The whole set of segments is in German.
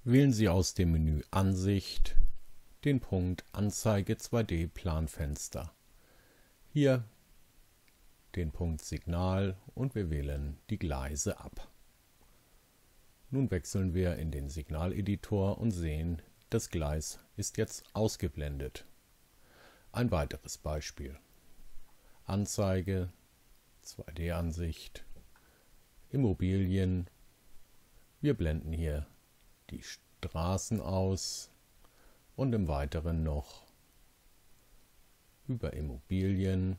Wählen Sie aus dem Menü Ansicht den Punkt Anzeige 2D-Planfenster. Hier den Punkt Signal und wir wählen die Gleise ab. Nun wechseln wir in den Signaleditor und sehen, das Gleis ist jetzt ausgeblendet. Ein weiteres Beispiel. Anzeige, 2D-Ansicht, Immobilien. Wir blenden hier die Straßen aus und im Weiteren noch über Immobilien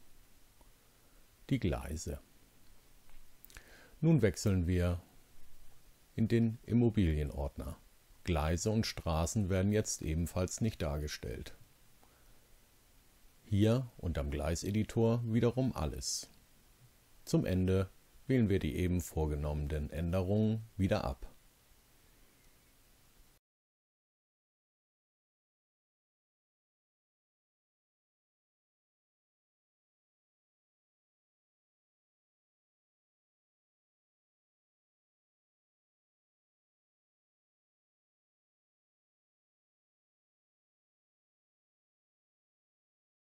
die Gleise. Nun wechseln wir in den Immobilienordner. Gleise und Straßen werden jetzt ebenfalls nicht dargestellt. Hier unterm Gleiseditor wiederum alles. Zum Ende wählen wir die eben vorgenommenen Änderungen wieder ab.